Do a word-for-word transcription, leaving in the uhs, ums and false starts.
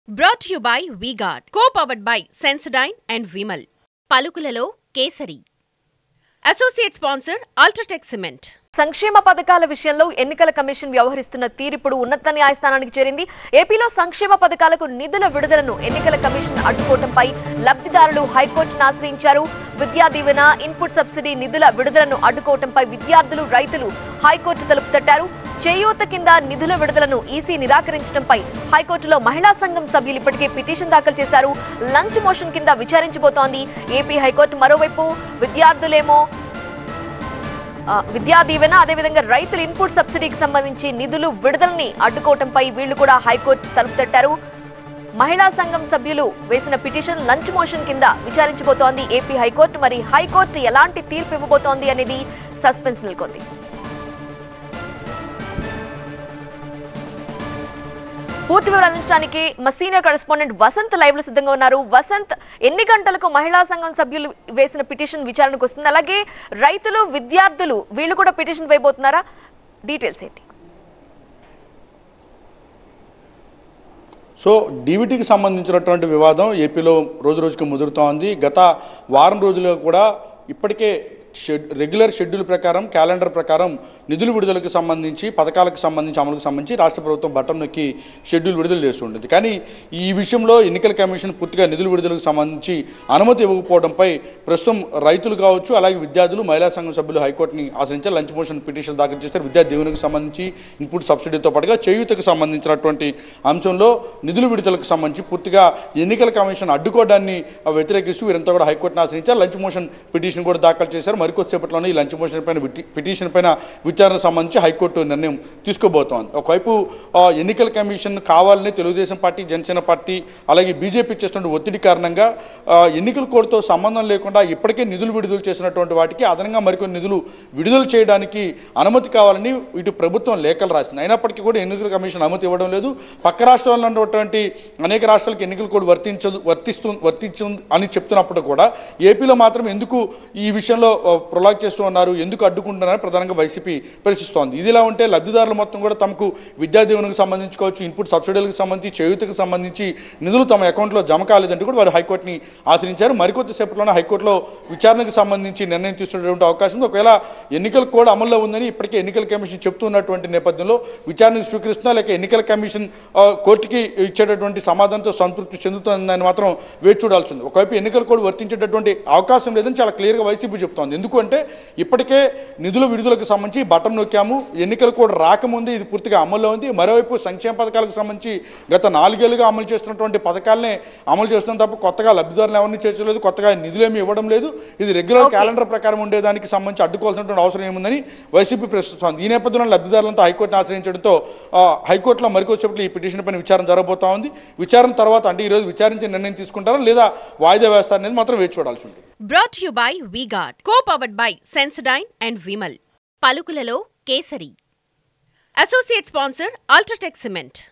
Brought to you by V-Guard, co-powered by Sensodyne and Vimal. పలుకులలో kesari. Associate sponsor Ultratech Cement. సంక్షేమ పథకాల విషయంలో ఎన్నికల commission వ్యవహరిస్తున్న తీర్పు ఉన్నత న్యాయస్థానానికి చేరింది. ఏపీలో సంక్షేమ పథకాలకు నిధుల విడుదలను ఎన్నికల కమిషన్ అడ్డుకోవడంపై లబ్ధిదారులు హైకోర్టును ఆశ్రయించారు. విద్యా దీవెన, ఇన్పుట్ సబ్సిడీ నిధుల విడుదలను అడ్డుకోవడంపై విద్యార్థులు, రైతులు హైకోర్టు తలుపు తట్టారు. చేయూత కింద నిధుల విడుదలను ఈసీ నిరాకరించడంపై హైకోర్టులో మహిళా సంఘం సభ్యులు ఇప్పటికే పిటిషన్ దాఖలు చేశారు. లంచ్ మోషన్ కింద విచారించబోతోంది ఏపీ హైకోర్టు. మరోవైపు విద్యార్థులేమో విద్యా దీవెన, అదేవిధంగా రైతుల ఇన్పుట్ సబ్సిడీకి సంబంధించి నిధులు విడుదలని అడ్డుకోవడంపై వీళ్లు కూడా హైకోర్టు తలుపు తట్టారు. మహిళా సంఘం సభ్యులు వేసిన పిటిషన్ లంచ్ మోషన్ కింద విచారించబోతోంది ఏపీ హైకోర్టు. మరి హైకోర్టు ఎలాంటి తీర్పు ఇవ్వబోతోంది అనేది సస్పెన్స్ నెలకొంది. పూర్తి వివరాలు అందించడానికి మా సీనియర్ కరెస్పాండెంట్ వసంత్ లైవ్ లో సిద్ధంగా ఉన్నారు. వసంత్, ఎన్ని గంటలకు మహిళా సంఘం సభ్యులు వేసిన పిటిషన్ విచారణకు వస్తుంది? అలాగే రైతులు, విద్యార్థులు వీళ్ళు కూడా పిటిషన్ వేయబోతున్నారా? డీటెయిల్స్ ఏంటి? సో డీబీటీకి సంబంధించినటువంటి వివాదం ఏపీలో రోజు రోజుకి ముదురుతోంది. గత వారం రోజులుగా కూడా ఇప్పటికే షెడ్ రెగ్యులర్ షెడ్యూల్ ప్రకారం, క్యాలెండర్ ప్రకారం నిధుల విడుదలకు సంబంధించి, పథకాలకు సంబంధించి, అమలుకు సంబంధించి రాష్ట్ర ప్రభుత్వం బటన్ నొక్కి షెడ్యూల్ విడుదల చేస్తుండేది. కానీ ఈ విషయంలో ఎన్నికల కమిషన్ పూర్తిగా నిధుల విడుదలకు సంబంధించి అనుమతి ఇవ్వకపోవడంపై ప్రస్తుతం రైతులు కావచ్చు, అలాగే విద్యార్థులు, మహిళా సంఘం సభ్యులు హైకోర్టుని ఆశ్రయించారు. లంచ్ మోషన్ పిటిషన్ దాఖలు చేస్తారు. విద్యా దీవెనకు సంబంధించి, ఇన్పుట్ సబ్సిడీతో పాటుగా చేయూతకు సంబంధించినటువంటి అంశంలో నిధుల విడుదలకు సంబంధించి పూర్తిగా ఎన్నికల కమిషన్ అడ్డుకోవడాన్ని వ్యతిరేకిస్తూ వీరంతా కూడా హైకోర్టుని ఆశ్రయించారు. లంచ్ మోషన్ పిటిషన్ కూడా దాఖలు చేశారు. మరికొద్దిసేపట్లోనే ఈ లంచ్ మోషన్ పైన పిటిషన్ పైన విచారణకు సంబంధించి హైకోర్టు నిర్ణయం తీసుకోబోతోంది. ఒకవైపు ఎన్నికల కమిషన్ కావాలని తెలుగుదేశం పార్టీ, జనసేన పార్టీ, అలాగే బీజేపీ చేస్తున్న ఒత్తిడి కారణంగా ఎన్నికల కోడ్తో సంబంధం లేకుండా ఇప్పటికే నిధులు విడుదల చేసినటువంటి వాటికి అదనంగా మరికొన్ని నిధులు విడుదల చేయడానికి అనుమతి కావాలని ఇటు ప్రభుత్వం లేఖలు రాసింది. అయినప్పటికీ కూడా ఎన్నికల కమిషన్ అనుమతి ఇవ్వడం లేదు. పక్క రాష్ట్రాల్లో ఉన్నటువంటి అనేక రాష్ట్రాలకు ఎన్నికల కోడ్ వర్తించదు వర్తిస్తూ వర్తించు అని చెప్తున్నప్పుడు కూడా ఏపీలో మాత్రం ఎందుకు ఈ విషయంలో ప్రొలాగ్ చేస్తూ ఉన్నారు, ఎందుకు అడ్డుకుంటున్నారని ప్రధానంగా వైసీపీ ప్రశ్నిస్తోంది. ఇదిలా ఉంటే లబ్ధిదారులు మొత్తం కూడా తమకు విద్యా దీవెనకు సంబంధించుకోవచ్చు, ఇన్పుట్ సబ్సిడీలకు సంబంధించి, చేయూతకు సంబంధించి నిధులు తమ అకౌంట్లో జమ కాలేదంటూ కూడా వారు హైకోర్టుని ఆశ్రయించారు. మరికొద్దిసేపట్లోనే హైకోర్టులో విచారణకు సంబంధించి నిర్ణయం తీసుకునేటువంటి అవకాశం ఉంది. ఒకవేళ ఎన్నికల కోడ్ అమల్లో ఉందని ఇప్పటికే ఎన్నికల కమిషన్ చెప్తున్నటువంటి నేపథ్యంలో విచారణకు స్వీకరిస్తున్నా, లేక ఎన్నికల కమిషన్ కోర్టుకి ఇచ్చేటటువంటి సమాధానంతో సంతృప్తి చెందుతుందని మాత్రం వేచి చూడాల్సి ఉంది. ఒకవైపు ఎన్నికల కోడ్ వర్తించేటటువంటి అవకాశం లేదని చాలా క్లియర్గా వైసీపీ చెప్తోంది. ఎందుకంటే ఇప్పటికే నిధుల విడుదలకు సంబంధించి బటన్ నొక్కాము, ఎన్నికలు కూడా రాకముందే ఇది పూర్తిగా అమల్లో ఉంది. మరోవైపు సంక్షేమ పథకాలకు సంబంధించి గత నాలుగేళ్లుగా అమలు చేస్తున్నటువంటి పథకాలనే అమలు చేస్తున్నాం తప్ప కొత్తగా లబ్ధిదారులు ఎవరిని చేర్చలేదు, కొత్తగా నిధులేమీ ఇవ్వడం లేదు. ఇది రెగ్యులర్ క్యాలెండర్ ప్రకారం ఉండేదానికి సంబంధించి అడ్డుకోవాల్సినటువంటి అవసరం ఏముందని వైసీపీ ప్రశ్నిస్తోంది. ఈ నేపథ్యంలో లబ్ధిదారులంతా హైకోర్టును ఆశ్రయించడంతో హైకోర్టులో మరికొచ్చేపట్లు ఈ పిటిషన్ పైన విచారణ జరగబోతా ఉంది. విచారణ తర్వాత అంటే ఈరోజు విచారించి నిర్ణయం తీసుకుంటారా లేదా వాయిదా వేస్తారనేది మాత్రం వేచి చూడాల్సి ఉంది. Brought to you by V-Guard, co-powered by Sensodyne and Vimal. పలుకులలో kesari. Associate sponsor Ultratech Cement.